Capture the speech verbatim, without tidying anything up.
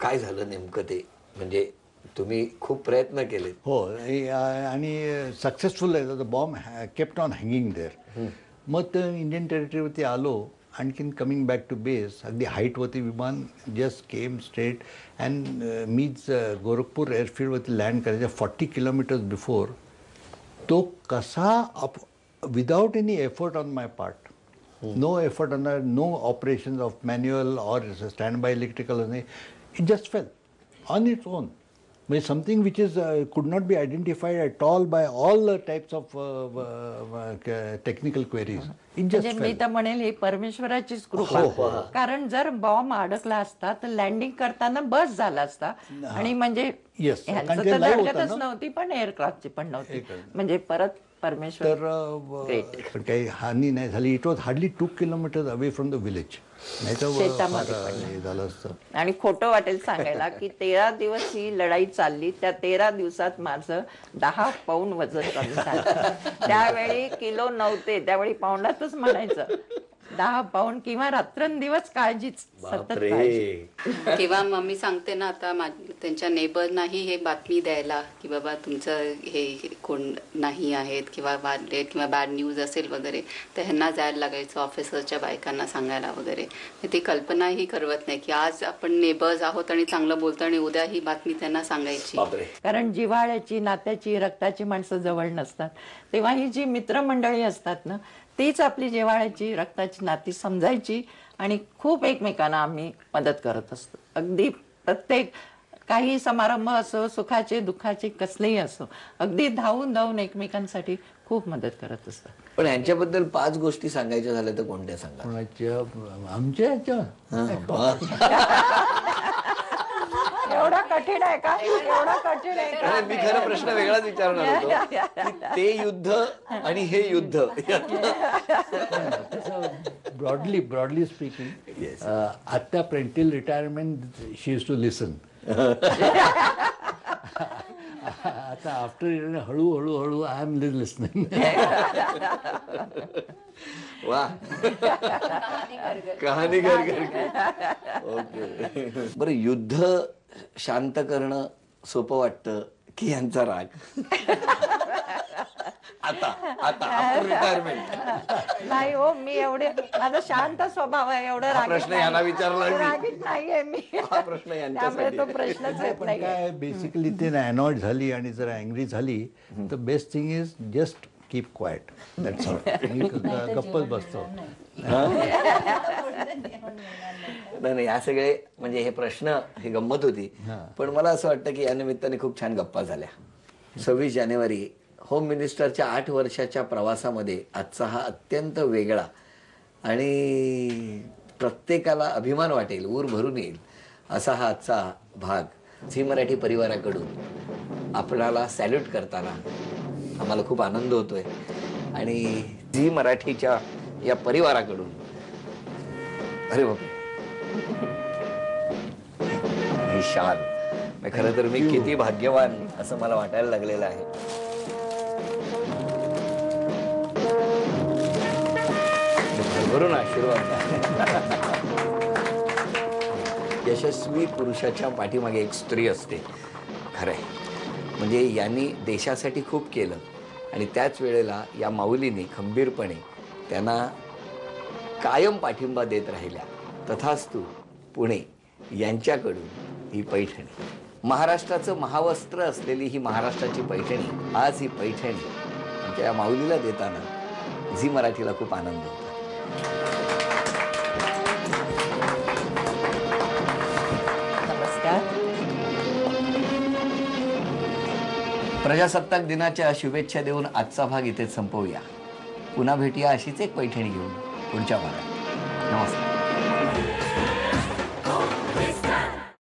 काय झालं नेमकं ते? म्हणजे तुम्ही खूप प्रयत्न केले. हो आणि सक्सेसफुल आहे. The bomb kept on hanging there. मग ते इंडियन टेरिटरीवरती आलो. आणखीन कमिंग बॅक टू बेस अगदी हाईटवरती विमान जस्ट केम स्ट्रेट अँड मीच गोरखपूर एअरफील्डवरती लँड करायच्या फॉर्टी किलोमीटर्स बिफोर तो कसा up without any effort on my part, no effort on no operations of manual or stand by electrical, it just fail on its own. म्हणजे something which is could not be identified at all by all the types of technical queries. It just मी तर म्हणेल ही परमेश्वराचीच कृपा. कारण जर bomb अडकला असता तर लँडिंग करताना बस झाला असता आणि म्हणजे ह्यांचं तर धडकतच नव्हती पण एअरक्राफ्टची पण नव्हती. म्हणजे परत परमेश्वर. तर काही हानी नाही झाली. It was hardly two kilometres away from the village. नाही तर झालं असतं. आणि खोटं वाटेल सांगायला की तेरा दिवस ही लढाई चालली. त्या तेरा दिवसात माझं दहा पाऊंड वजन कमी झालं. त्यावेळी किलो नव्हते, त्यावेळी पाऊंडातच म्हणायचं. दहा पाऊंड किंवा रात्रंदिवस काळजीच, सतत काळजी. किंवा मम्मी सांगते ना आता त्यांच्या नेबरनाही हे बातमी द्यायला की बाबा तुमचं हे कोण नाही आहेत किंवा वारले किंवा बॅड न्यूज असेल वगैरे, तर ह्यांना जायला लागायचं ऑफिसरच्या बायकांना सांगायला वगैरे. ती कल्पनाही करवत नाही की आज आपण नेबर्स आहोत आणि चांगलं बोलतो आणि उद्या ही बातमी त्यांना सांगायची. कारण जिव्हाळ्याची, नात्याची, रक्ताची माणसं जवळ नसतात, तेव्हा ही जी मित्रमंडळी असतात ना तीच आपली जिव्हाळ्याची, रक्ताची नाती समजायची आणि खूप एकमेकांना आम्ही मदत करत असतो. अगदी प्रत्येक काही समारंभ असो, सुखाचे दुःखाचे कसलेही असो, अगदी धावून धावून एकमेकांसाठी खूप मदत करत असतात. पण यांच्याबद्दल पाच गोष्टी सांगायच्या झाल्या तर कोणत्या सांगा? आमच्या ह्याच्या एवढा कठीण आहे का? एवढा कठीण आहे का? मी खरं प्रश्न वेगळाच विचारणार होतो. ते युद्ध आणि हे युद्ध ब्रॉडली ब्रॉडली स्पीकिंग आत्या प्रेंटिल retirement she is to listen. आता आफ्टर हळूहळू हळू आय एम लिसनिंग. वा, कहाणी घर घर. ओके, बरं, युद्ध शांत करणं सोपं वाटतं की यांचा राग? आता आता रिटायरमेंट नाही हो, मी एवढे माझा शांत स्वभाव आहे. एवढं प्रश्न यांना विचारला रागीट नाहीये मी. हा प्रश्न यांच्यासाठी. तो प्रश्नच येत नाही. काय बेसिकली ते अनॉयड झाली आणि जर अँग्री झाली तर best thing is just keep quiet. That's all. गप्पच बसतो. नाही नाही, या सगळे म्हणजे हे प्रश्न, हे गंमत होती. पण मला असं वाटतं की या निमित्ताने खूप छान गप्पा झाल्या. सव्वीस जानेवारी होम मिनिस्टरच्या आठ वर्षाच्या प्रवासामध्ये आजचा हा अत्यंत वेगळा आणि प्रत्येकाला अभिमान वाटेल, ऊर भरून येईल असा हा आजचा भाग झी मराठी परिवाराकडून आपणाला सॅल्यूट करताना आम्हाला खूप आनंद होतोय. आणि झी मराठीच्या या परिवाराकडून, अरे बापरे, ही शान, खरं तर मी किती भाग्यवान असं मला वाटायला लागलेलं आहे. भरभरून आशीर्वाद. यशस्वी पुरुषाच्या पाठीमागे एक स्त्री असते, खरंय. म्हणजे यांनी देशासाठी खूप केलं आणि त्याच वेळेला या माऊलींनी खंबीरपणे त्यांना कायम पाठिंबा देत राहिल्या. तथास्तु पुणे यांच्याकडून ही पैठणी, महाराष्ट्राचं महावस्त्र असलेली ही महाराष्ट्राची पैठणी, आज ही पैठणी आमच्या या माऊलीला देताना झी मराठीला खूप आनंद होतो. नमस्कार. प्रजासत्ताक दिनाच्या शुभेच्छा देऊन आजचा भाग इथेच संपवूया. पुन्हा भेटूया अशीच एक पैठणी घेऊन पुढच्या भागात. नमस्कार.